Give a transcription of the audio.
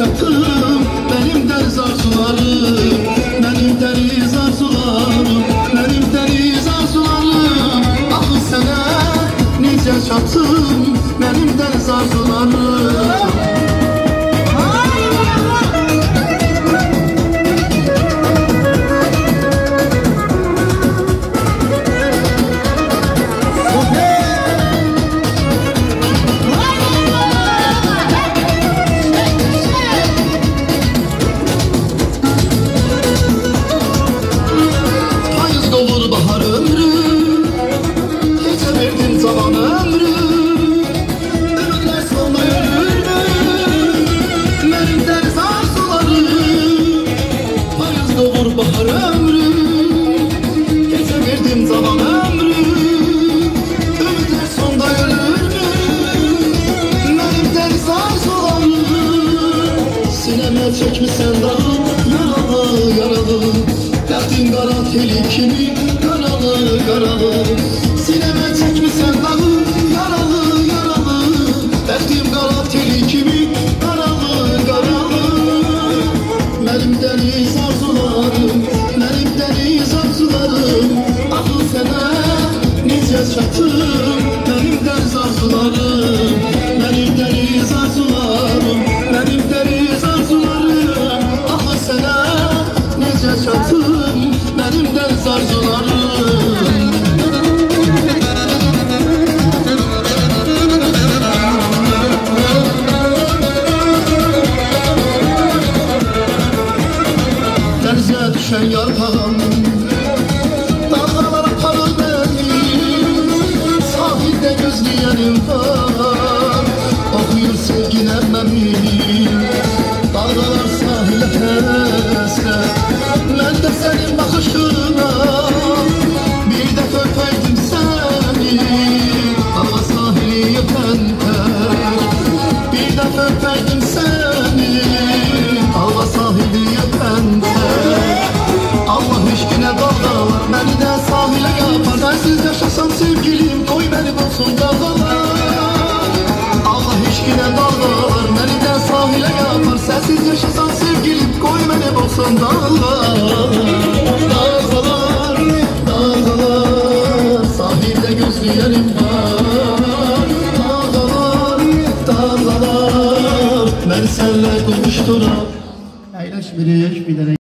çatdım benim deniz arzularım, benim deniz arzularım, benim deniz arzularım. Akıl sene nice çatdım benim deniz arzularım. Bahar ömrü, gece verdin zaman ömrü, ümitler sonunda ölür mü? Benim deniz arzularım. Payız doğur bahar ömrü, gece verdin zaman ömrü, ümitler sonunda ölür mü? Benim deniz arzularım. Sineme çekmişsen dağı, yaralı yaralı, derdin kara teli kimi karalı karalı. Sineme çekmişsen dağı, yaralı yaralı, derdin kara teli kimi karalı karalı. Benim deniz arzularım, benim deniz arzularım. Akıl sene nice çatım benim deniz arzularım, benim deniz arzularım, benim deniz arzularım. Akıl sene nice çatım benim deniz arzularım. Denize düşen yarpağım dalgalara parır benim, sahilde gözleyenim var, okuyor sevgin emmemim. Dalgalar sahile tesre, ben de senin bakışına bir de öpeydim seni. Dalga sahili yepenter, bir de öpeydim seni. Dalga sahili yepenter. Allah eşkine dalgalar beni de sahile yapar. Bensiz yaşasam sevgilim koy beni bulsun dalgalar. Allah eşkine dalgalar beni de sahile yapar. Sensiz yaşasam sevgilim koy beni bulsun dalgalar. Dalgalar, dalgalar, sahilde gözleyelim var. Dalgalar, dalgalar, beni senle konuşturan. Eyleş bir